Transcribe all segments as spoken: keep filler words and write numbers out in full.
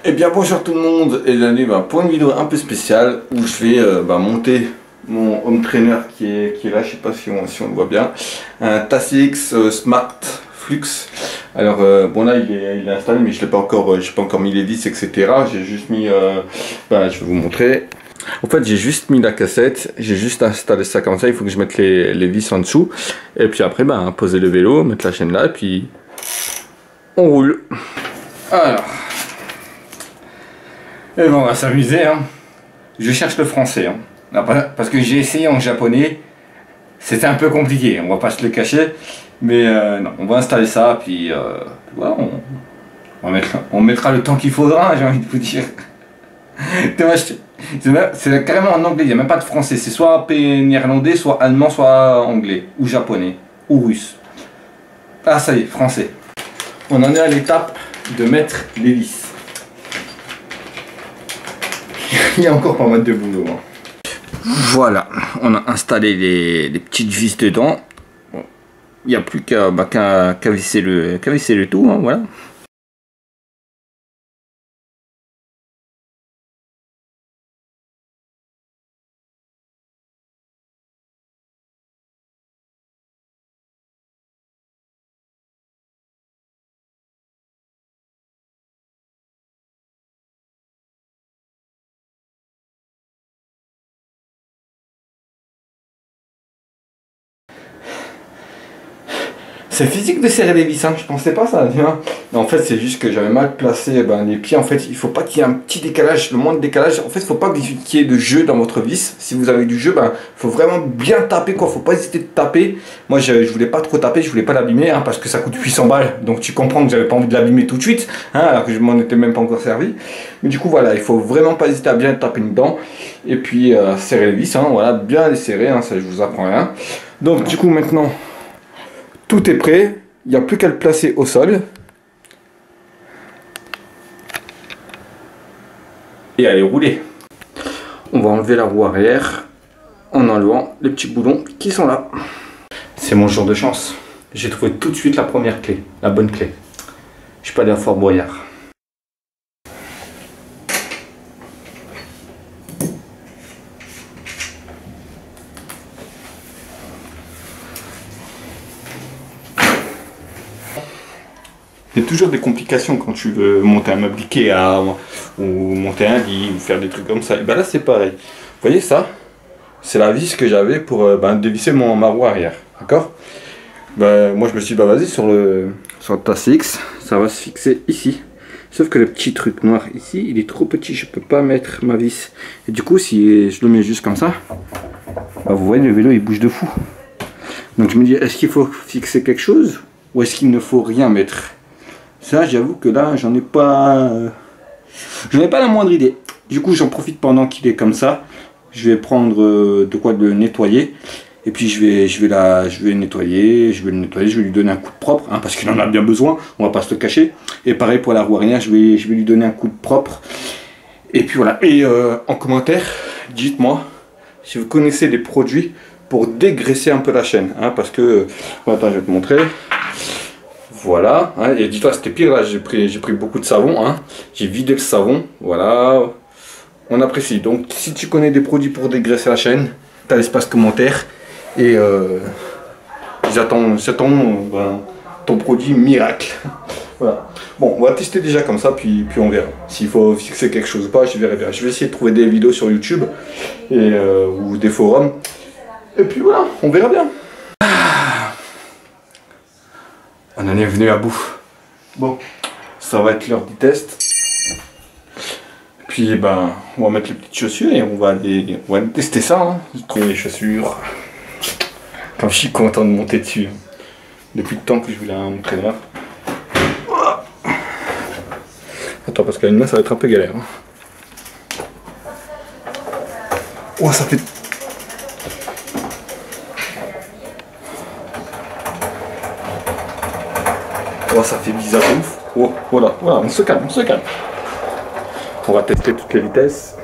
Eh bien bonjour tout le monde et bienvenue bah, pour une vidéo un peu spéciale où je vais euh, bah, monter mon home trainer qui est, qui est là, je sais pas si on, si on le voit bien, un Tasix euh, Smart Flux. Alors euh, bon là il est, il est installé mais je l'ai pas encore, euh, j'ai pas encore mis les vis etc. J'ai juste mis, euh, bah, je vais vous montrer. En fait j'ai juste mis la cassette, j'ai juste installé ça comme ça, il faut que je mette les, les vis en dessous et puis après bah, poser le vélo, mettre la chaîne là et puis on roule. Alors, et bon, on va s'amuser, hein. Je cherche le français, hein. Après, parce que j'ai essayé en japonais, c'était un peu compliqué, on va pas se le cacher, mais euh, non, on va installer ça, puis euh, voilà, on, on, mettra, on mettra le temps qu'il faudra, j'ai envie de vous dire. C'est carrément en anglais, il n'y a même pas de français, c'est soit néerlandais, soit allemand, soit anglais, ou japonais, ou russe. Ah ça y est, français. On en est à l'étape de mettre les vis. Il y a encore pas mal de boulot. Hein. Voilà, on a installé les, les petites vis dedans. Il n'y a plus qu'à bah, qu'à qu'à visser, qu'à visser le tout, hein, voilà. C'est physique de serrer les vis, hein. Je pensais pas ça, tu vois. Mais en fait, c'est juste que j'avais mal placé ben, les pieds. En fait, il faut pas qu'il y ait un petit décalage, le moindre décalage. En fait, il faut pas qu'il y ait de jeu dans votre vis. Si vous avez du jeu, ben, faut vraiment bien taper, quoi. Faut pas hésiter de taper. Moi, je, je voulais pas trop taper, je voulais pas l'abîmer, hein, parce que ça coûte huit cents balles. Donc, tu comprends que j'avais pas envie de l'abîmer tout de suite, hein, alors que je m'en étais même pas encore servi. Mais du coup, voilà, il faut vraiment pas hésiter à bien taper dedans. Et puis, euh, serrer les vis, hein, voilà, bien les serrer, hein, ça je vous apprends rien. Donc, du coup, maintenant. Tout est prêt, il n'y a plus qu'à le placer au sol. Et aller rouler. On va enlever la roue arrière en enlevant les petits boulons qui sont là. C'est mon jour de chance. J'ai trouvé tout de suite la première clé, la bonne clé. Je suis pas allé à Fort Boyard. Il y a toujours des complications quand tu veux monter un meuble Ikea ou monter un lit ou faire des trucs comme ça. Et ben là c'est pareil. Vous voyez ça? C'est la vis que j'avais pour euh, ben, dévisser mon, ma roue arrière. D'accord? Ben, moi je me suis dit bah vas-y sur le, sur le Tasix, ça va se fixer ici. Sauf que le petit truc noir ici, il est trop petit, je peux pas mettre ma vis. Et du coup si je le mets juste comme ça, ben, vous voyez le vélo il bouge de fou. Donc je me dis est-ce qu'il faut fixer quelque chose ou est-ce qu'il ne faut rien mettre? Ça, j'avoue que là, j'en ai pas, euh, j'en ai pas la moindre idée. Du coup, j'en profite pendant qu'il est comme ça. Je vais prendre euh, de quoi le nettoyer. Et puis, je vais, je vais la, je vais nettoyer, je vais le nettoyer, je vais lui donner un coup de propre, hein, parce qu'il en a bien besoin. On va pas se le cacher. Et pareil pour la roue arrière, je vais, je vais lui donner un coup de propre. Et puis voilà. Et euh, en commentaire, dites-moi si vous connaissez des produits pour dégraisser un peu la chaîne, hein, parce que, bon, attends, je vais te montrer. Voilà, hein, et dis-toi c'était pire là, j'ai pris, j'ai pris beaucoup de savon, hein. J'ai vidé le savon, voilà, on apprécie. Donc si tu connais des produits pour dégraisser la chaîne, tu as l'espace commentaire et euh, j'attends ben, ton produit miracle. Voilà. Bon, on va tester déjà comme ça, puis, puis on verra. S'il faut fixer quelque chose ou pas, je verrai bien. Je vais essayer de trouver des vidéos sur YouTube et, euh, ou des forums, et puis voilà, on verra bien. On en est venu à bout. Bon, ça va être l'heure du test. Puis ben, on va mettre les petites chaussures et on va aller, on va aller tester ça. Hein. J'ai trouvé les chaussures. Quand je suis content de monter dessus. Depuis le temps que je voulais un traîneur. Attends, parce qu'à une main ça va être un peu galère. Hein. Oh, ça fait... Oh, ça fait bizarre de ouf. Oh, voilà, voilà, on se calme, on se calme. On va tester toutes les vitesses.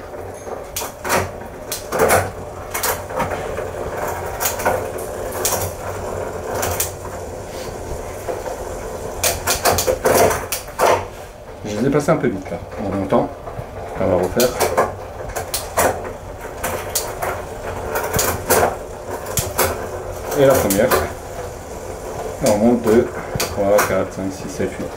Je les ai passés un peu vite là, en montant. On va refaire. Et la première. Et on monte deux, trois, quatre, cinq, six, sept, huit.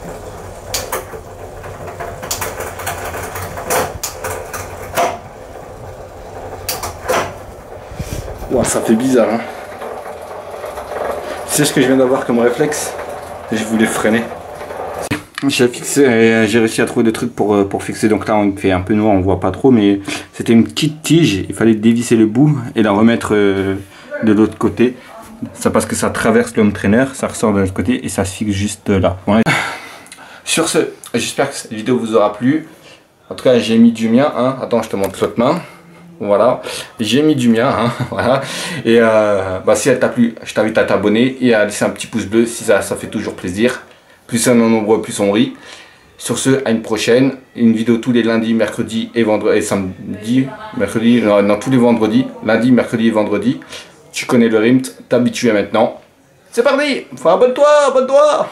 Wow, ça fait bizarre, hein. Tu sais ce que je viens d'avoir comme réflexe? Je voulais freiner. J'ai fixé, j'ai réussi à trouver des trucs pour, pour fixer. Donc là, on fait un peu noir, on voit pas trop, mais c'était une petite tige. Il fallait dévisser le bout et la remettre euh, de l'autre côté. Ça parce que ça traverse l'homme traîneur, ça ressort de l'autre côté et ça se fixe juste là. Voilà. Sur ce, j'espère que cette vidéo vous aura plu. En tout cas, j'ai mis du mien. Hein. Attends, je te montre l'autre main. Voilà, j'ai mis du mien, hein, voilà. Et euh, bah, si elle t'a plu, je t'invite à t'abonner et à laisser un petit pouce bleu si ça, ça fait toujours plaisir. Plus on est nombreux, plus on rit. Sur ce, à une prochaine. Une vidéo tous les lundis, mercredis et vendredis et samedi, mercredi, non, non, tous les vendredis, lundi, mercredi et vendredi. Tu connais le rythme, t'habitues maintenant. C'est parti, enfin, abonne-toi, abonne-toi.